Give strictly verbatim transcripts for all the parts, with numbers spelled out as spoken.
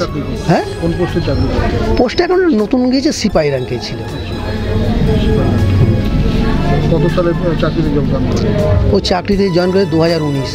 হ্যাঁ পোস্টে এখন নতুন গিয়েছে, সিপাহি র্যাঙ্কে ছিল। কত সালে চাকরিতে যোগদান করে? ও চাকরিতে জয়েন করে দু হাজার উনিশ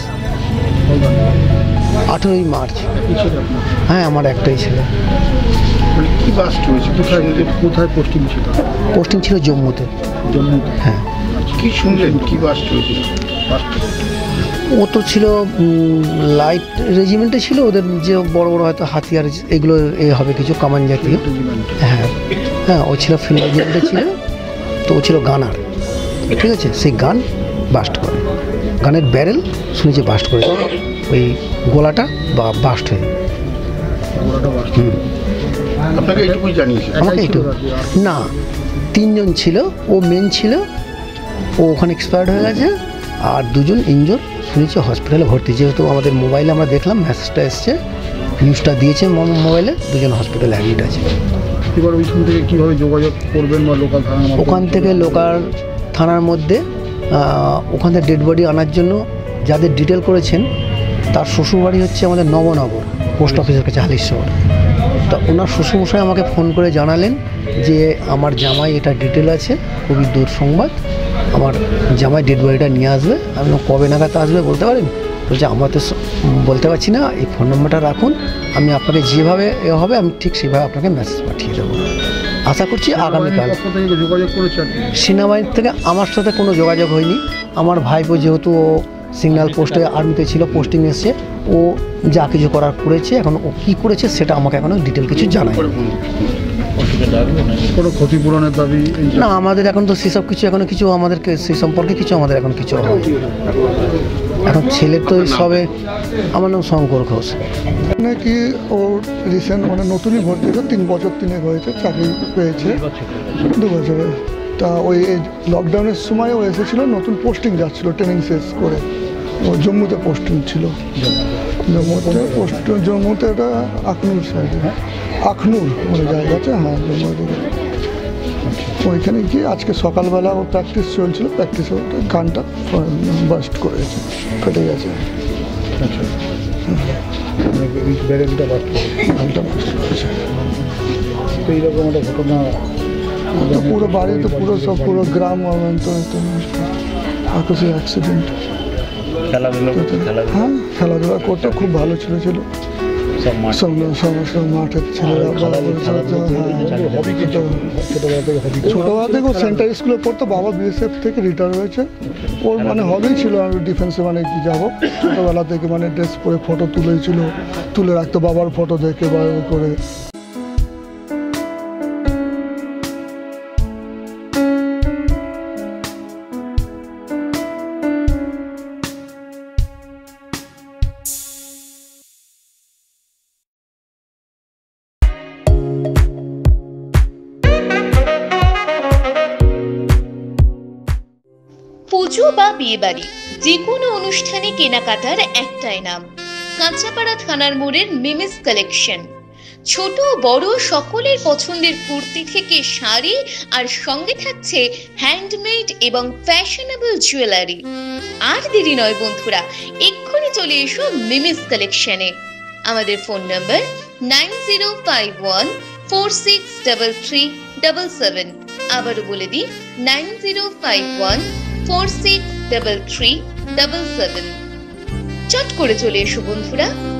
আঠেরোই মার্চ। হ্যাঁ আমার একটাই ছিল। কি বাস্ট হয়েছে? কোথায় কোথায় পোস্টিং ছিল? পোস্টিং ছিল জম্মুতে। জম্মুতে? হ্যাঁ। কি শুনলেন, কি বাস্ট হয়েছিল? ও তো ছিল লাইট রেজিমেন্টে ছিল, ওদের যে বড় বড় হয়তো হাতিয়ার এগুলো এ হবে কিছু কামান জাতীয়। হ্যাঁ হ্যাঁ ও ছিল ফিল্ড রেজিমেন্টে ছিল, তো ও ছিল গানার। ঠিক আছে, সেই গান বাস্ট করে, গানের ব্যারেল শুনেছি বাস্ট করে, ওই গোলাটা বা বাস্ট হয়ে। হুম আপনাকে এইটুকুই জানিয়েছে? আমাকে এইটুকু না, তিনজন ছিল, ও মেন ছিল, ও ওখানে এক্সপায়ার্ড হয়ে গেছে, আর দুজন ইনজোর শুনেছি হসপিটালে ভর্তি। যেহেতু আমাদের মোবাইলে আমরা দেখলাম মেসেজটা এসছে, নিউজটা দিয়েছে মোবাইলে, দুজন হসপিটালে অ্যাডমিট আছে। এবার ওইখান থেকে কীভাবে যোগাযোগ করবেন বা লোকাল থানা? ওখান থেকে লোকাল থানার মধ্যে ওখান থেকে ডেড বডি আনার জন্য যাদের ডিটেল করেছেন তার শ্বশুরবাড়ি হচ্ছে আমাদের নবনগর পোস্ট অফিসের কাছে হালিশহর। তা ওনার শ্বশুরমশাই আমাকে ফোন করে জানালেন যে আমার জামাই এটা ডিটেল আছে, খুবই দূর সংবাদ, আমার জামাই ডেড বডিটা নিয়ে আসবে। আমি কবে নাগাদ আসবে বলতে পারেন? বলছে আমরা তো বলতে পারছি না, এই ফোন নম্বরটা রাখুন, আমি আপনাকে যেভাবে এ হবে আমি ঠিক সেভাবে আপনাকে মেসেজ পাঠিয়ে দেবো। আশা করছি আগামীকাল। যোগাযোগ করেছেন? সেনাবাহিনী থেকে আমার সাথে কোনো যোগাযোগ হয়নি। আমার ভাইপো যেহেতু ও সিগন্যাল পোস্টে আর্মিতে ছিল, পোস্টিং এসছে, ও যা কিছু করার করেছে, এখন ও কী করেছে সেটা আমাকে এখনও ডিটেল কিছু জানায় কোনো ক্ষতিপূরণের দাবি না। আমাদের এখন তো সেসব কিছু এখনো কিছু আমাদেরকে সেই সম্পর্কে কিছু আমাদের এখন কিছু হয়। এখন ছেলের তো সবে। আমার নাম শঙ্কর ঘোষ। নাকি ও রিসেন্ট মানে নতুনই ভর্তি হয়েছে, তিন বছর তিনেক হয়েছে, চাকরি পেয়েছে দু বছরে। তা ওই লকডাউনের সময় ও এসেছিলো, নতুন পোস্টিং যাচ্ছিলো ট্রেনিং শেষ করে, ও জম্মুতে পোস্টিং ছিল। জম্মুতে পোস্ট জম্মুতে এটা আখনুর সাইডে, আখনুর মানে জায়গাতে। হ্যাঁ জম্মু দিকে ওইখানে গিয়ে আজকে সকালবেলা ও প্র্যাকটিস চলছিল, প্র্যাকটিসে ওটা গানটা বাস্ট করেছে, ফেটে গেছে। আচ্ছা, ব্যারেলটা বাস্ট গানটা বাস্ট করেছে। তো এইরকম একটা ঘটনা পুরো বাড়িতে, পুরো সব পুরো গ্রাম আকস্মিক অ্যাক্সিডেন্ট। হ্যাঁ খেলাধুলা করতে খুব ভালো ছিল ছিল সমস্ত মাঠের ছেলেরা। ছোটোবেলা থেকে ও সেন্টার স্কুলে পড়তো, বাবা বিএসএফ থেকে রিটায়ার হয়েছে। ওর মানে হবেই ছিল আমি ডিফেন্সে মানে কি যাবো, ছোটোবেলা থেকে মানে ড্রেস পরে ফটো তুলেছিল, তুলে রাখতো বাবার ফটো দেখে বা করে। পুজো বা বিয়ে বাড়ি যে কোনো অনুষ্ঠানে কেনাকাটার একটাই নাম, কাঁচাপাড়া থানার মোড়ের মিমিস কালেকশন। ছোট বড় সকলের পছন্দের কুর্তি থেকে শাড়ি, আর সঙ্গে থাকছে হ্যান্ডমেড এবং ফ্যাশনেবল জুয়েলারি। আর দেরি নয় বন্ধুরা, এক্ষুনি চলে এসো মিমিস কালেকশনে। আমাদের phone number nine zero five one four six double three double seven. আবারও বলে দিই nine zero five one four six double three double seven. চট করে চলে এসো বন্ধুরা।